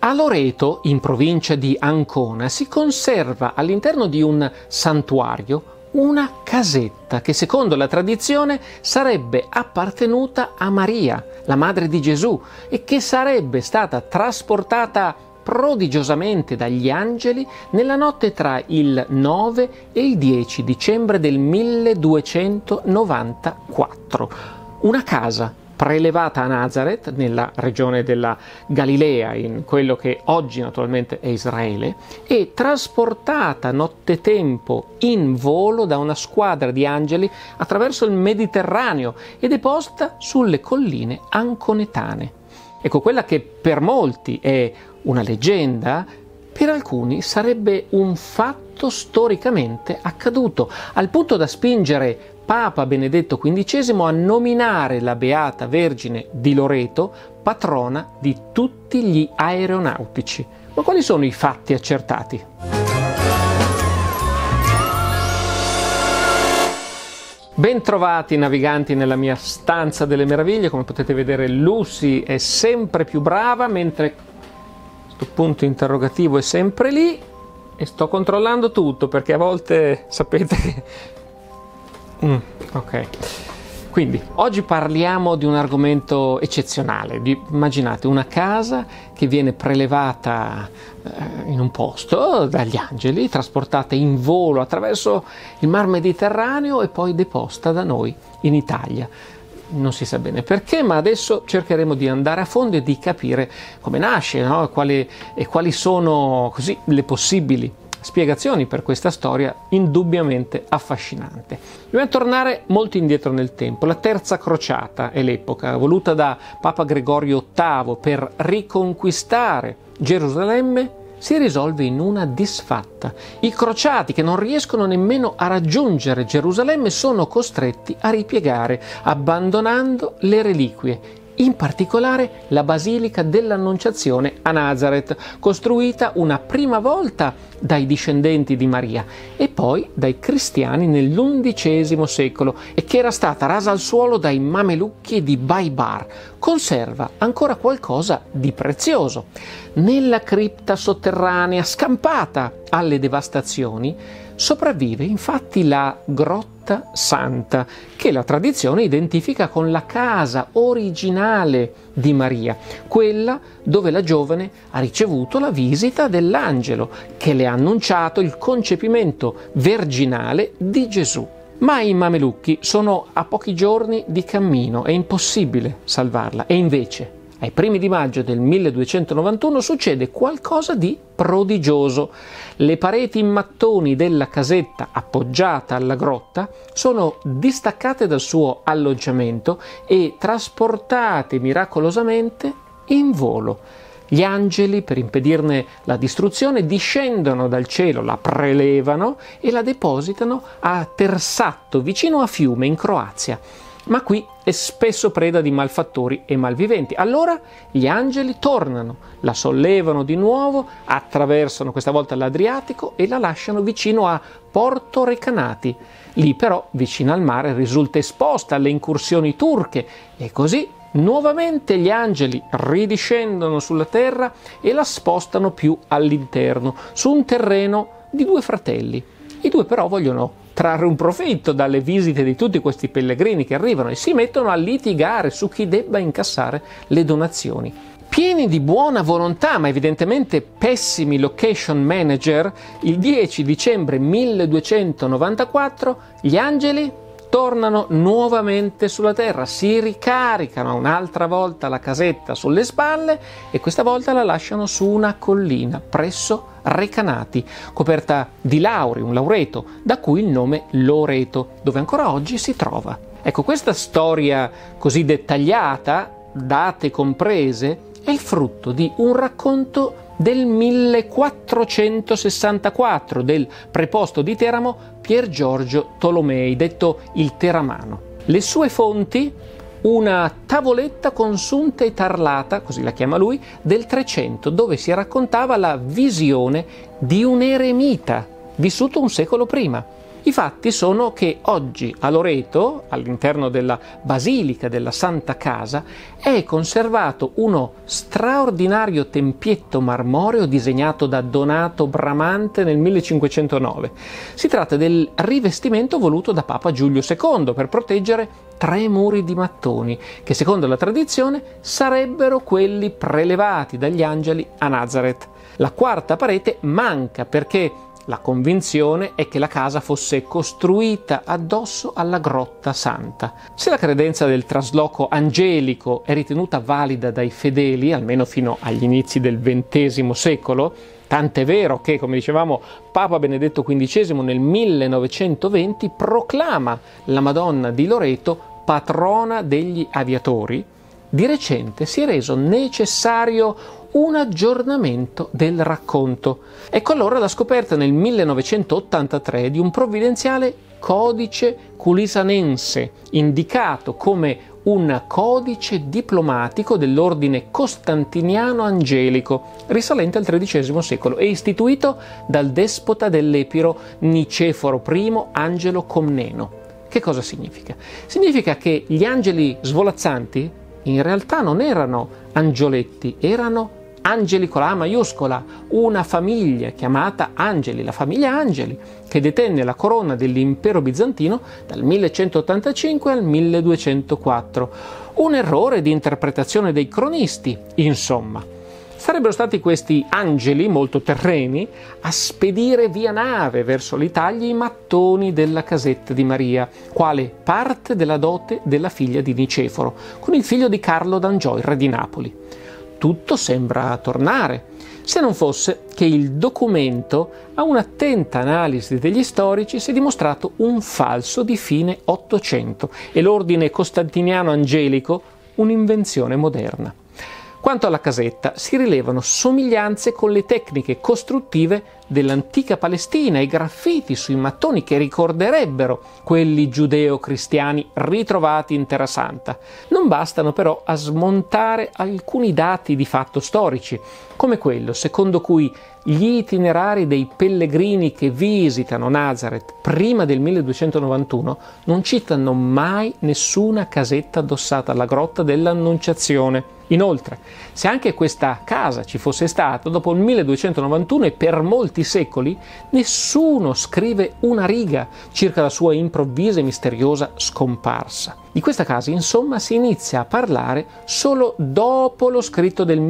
A Loreto, in provincia di Ancona, si conserva all'interno di un santuario una casetta che secondo la tradizione sarebbe appartenuta a Maria, la madre di Gesù, e che sarebbe stata trasportata prodigiosamente dagli angeli nella notte tra il 9 e il 10 dicembre del 1294. Una casa prelevata a Nazareth, nella regione della Galilea, in quello che oggi naturalmente è Israele, e trasportata nottetempo in volo da una squadra di angeli attraverso il Mediterraneo e deposta sulle colline anconetane. Ecco, quella che per molti è una leggenda, per alcuni sarebbe un fatto storicamente accaduto, al punto da spingere Papa Benedetto XV a nominare la Beata Vergine di Loreto patrona di tutti gli aeronautici. Ma quali sono i fatti accertati? Bentrovati naviganti nella mia stanza delle meraviglie. Come potete vedere, Lucy è sempre più brava, mentre questo punto interrogativo è sempre lì, e sto controllando tutto perché a volte sapete che ok. Quindi, oggi parliamo di un argomento eccezionale. Immaginate una casa che viene prelevata in un posto dagli angeli, trasportata in volo attraverso il mar Mediterraneo e poi deposta da noi in Italia. Non si sa bene perché, ma adesso cercheremo di andare a fondo e di capire come nasce, no? Quali sono così le possibili spiegazioni per questa storia indubbiamente affascinante. Dobbiamo tornare molto indietro nel tempo. La terza crociata è l'epoca voluta da Papa Gregorio VIII per riconquistare Gerusalemme. Si risolve in una disfatta. I crociati, che non riescono nemmeno a raggiungere Gerusalemme, sono costretti a ripiegare, abbandonando le reliquie, in particolare la Basilica dell'Annunciazione a Nazareth, costruita una prima volta dai discendenti di Maria e poi dai cristiani nell'XI secolo, e che era stata rasa al suolo dai Mamelucchi di Baibar. Conserva ancora qualcosa di prezioso. Nella cripta sotterranea, scampata alle devastazioni, sopravvive infatti la Grotta Santa, che la tradizione identifica con la casa originale di Maria, quella dove la giovane ha ricevuto la visita dell'angelo che le ha annunciato il concepimento virginale di Gesù. Ma i Mamelucchi sono a pochi giorni di cammino, è impossibile salvarla, e invece ai primi di maggio del 1291 succede qualcosa di prodigioso. Le pareti in mattoni della casetta appoggiata alla grotta sono distaccate dal suo alloggiamento e trasportate miracolosamente in volo. Gli angeli, per impedirne la distruzione, discendono dal cielo, la prelevano e la depositano a Tersatto, vicino a Fiume, in Croazia. Ma qui è spesso preda di malfattori e malviventi. Allora gli angeli tornano, la sollevano di nuovo, attraversano questa volta l'Adriatico e la lasciano vicino a Porto Recanati. Lì però, vicino al mare, risulta esposta alle incursioni turche, e così nuovamente gli angeli ridiscendono sulla terra e la spostano più all'interno, su un terreno di due fratelli. I due però vogliono trarre un profitto dalle visite di tutti questi pellegrini che arrivano e si mettono a litigare su chi debba incassare le donazioni. Pieni di buona volontà, ma evidentemente pessimi location manager, il 10 dicembre 1294 gli angeli tornano nuovamente sulla terra, si ricaricano un'altra volta la casetta sulle spalle e questa volta la lasciano su una collina presso Recanati, coperta di lauri, un laureto, da cui il nome Loreto, dove ancora oggi si trova. Ecco, questa storia così dettagliata, date comprese, è il frutto di un racconto del 1464 del preposto di Teramo Pier Giorgio Tolomei, detto il Teramano. Le sue fonti: una tavoletta consunta e tarlata, così la chiama lui, del 300, dove si raccontava la visione di un eremita vissuto un secolo prima. I fatti sono che oggi a Loreto, all'interno della Basilica della Santa Casa, è conservato uno straordinario tempietto marmoreo disegnato da Donato Bramante nel 1509. Si tratta del rivestimento voluto da Papa Giulio II per proteggere 3 muri di mattoni, che secondo la tradizione sarebbero quelli prelevati dagli angeli a Nazareth. La quarta parete manca perché la convinzione è che la casa fosse costruita addosso alla Grotta Santa. Se la credenza del trasloco angelico è ritenuta valida dai fedeli, almeno fino agli inizi del XX secolo, tant'è vero che, come dicevamo, Papa Benedetto XV nel 1920 proclama la Madonna di Loreto patrona degli aviatori, di recente si è reso necessario un aggiornamento del racconto. Ecco allora la scoperta nel 1983 di un provvidenziale codice culisanense, indicato come un codice diplomatico dell'ordine costantiniano angelico, risalente al XIII secolo e istituito dal despota dell'Epiro Niceforo I Angelo Comneno. Che cosa significa? Significa che gli angeli svolazzanti in realtà non erano angioletti, erano angeli con la A maiuscola, una famiglia chiamata Angeli, la famiglia Angeli, che detenne la corona dell'impero bizantino dal 1185 al 1204. Un errore di interpretazione dei cronisti, insomma. Sarebbero stati questi angeli molto terreni a spedire via nave verso l'Italia i mattoni della casetta di Maria, quale parte della dote della figlia di Niceforo, con il figlio di Carlo d'Angiò, il re di Napoli. Tutto sembra tornare, se non fosse che il documento, a un'attenta analisi degli storici, si è dimostrato un falso di fine Ottocento e l'ordine costantiniano angelico un'invenzione moderna. Quanto alla casetta, si rilevano somiglianze con le tecniche costruttive dell'antica Palestina e graffiti sui mattoni che ricorderebbero quelli giudeo-cristiani ritrovati in Terra Santa. Non bastano però a smontare alcuni dati di fatto storici, come quello secondo cui gli itinerari dei pellegrini che visitano Nazareth prima del 1291 non citano mai nessuna casetta addossata alla grotta dell'Annunciazione. Inoltre, se anche questa casa ci fosse stata dopo il 1291 e per molti secoli, nessuno scrive una riga circa la sua improvvisa e misteriosa scomparsa. Di questa casa, insomma, si inizia a parlare solo dopo lo scritto del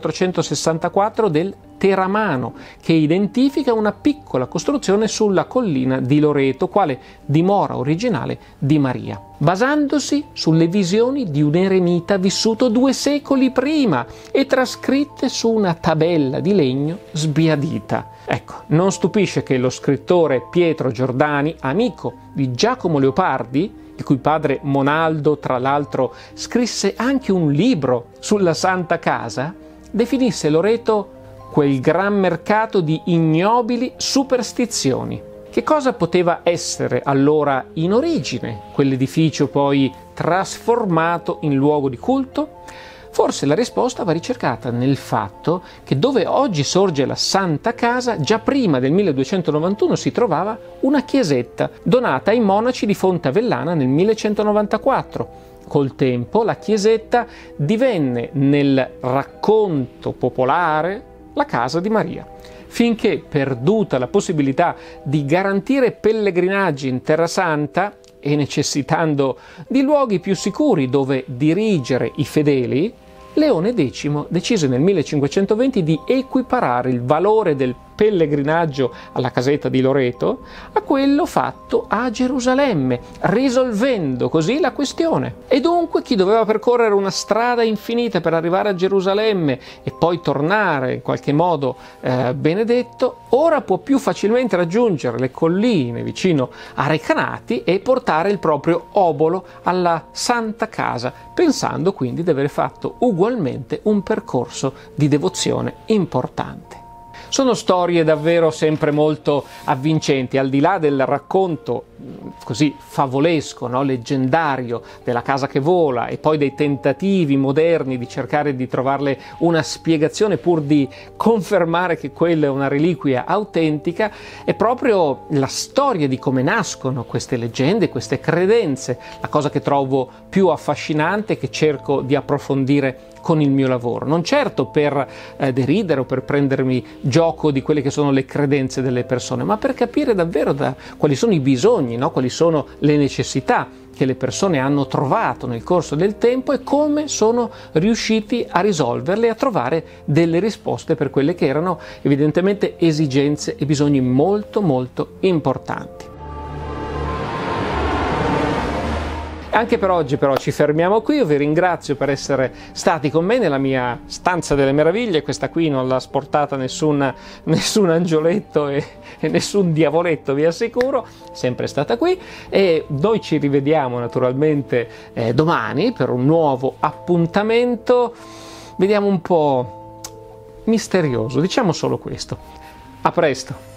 1464 del Teramano, che identifica una piccola costruzione sulla collina di Loreto, quale dimora originale di Maria, basandosi sulle visioni di un eremita vissuto 2 secoli prima e trascritte su una tabella di legno sbiadita. Ecco, non stupisce che lo scrittore Pietro Giordani, amico di Giacomo Leopardi, il cui padre Monaldo, tra l'altro, scrisse anche un libro sulla Santa Casa, definisse Loreto quel gran mercato di ignobili superstizioni. Che cosa poteva essere allora in origine quell'edificio poi trasformato in luogo di culto? Forse la risposta va ricercata nel fatto che dove oggi sorge la Santa Casa, già prima del 1291 si trovava una chiesetta donata ai monaci di Fonte Avellana nel 1194. Col tempo la chiesetta divenne nel racconto popolare la casa di Maria, finché, perduta la possibilità di garantire pellegrinaggi in Terra Santa e necessitando di luoghi più sicuri dove dirigere i fedeli, Leone X decise nel 1520 di equiparare il valore del pellegrinaggio alla casetta di Loreto a quello fatto a Gerusalemme, risolvendo così la questione. E dunque chi doveva percorrere una strada infinita per arrivare a Gerusalemme e poi tornare in qualche modo benedetto, ora può più facilmente raggiungere le colline vicino a Recanati e portare il proprio obolo alla Santa Casa, pensando quindi di aver fatto ugualmente un percorso di devozione importante. Sono storie davvero sempre molto avvincenti, al di là del racconto così favolesco, no? Leggendario della casa che vola e poi dei tentativi moderni di cercare di trovarle una spiegazione pur di confermare che quella è una reliquia autentica. È proprio la storia di come nascono queste leggende, queste credenze, la cosa che trovo più affascinante, che cerco di approfondire con il mio lavoro, non certo per deridere o per prendermi gioco di quelle che sono le credenze delle persone, ma per capire davvero quali sono i bisogni, no? Quali sono le necessità che le persone hanno trovato nel corso del tempo e come sono riusciti a risolverle e a trovare delle risposte per quelle che erano evidentemente esigenze e bisogni molto molto importanti. Anche per oggi però ci fermiamo qui, io vi ringrazio per essere stati con me nella mia stanza delle meraviglie. Questa qui non l'ha sportata nessun angioletto e nessun diavoletto, vi assicuro, sempre stata qui, e noi ci rivediamo naturalmente domani per un nuovo appuntamento, vediamo un po' misterioso, diciamo solo questo. A presto!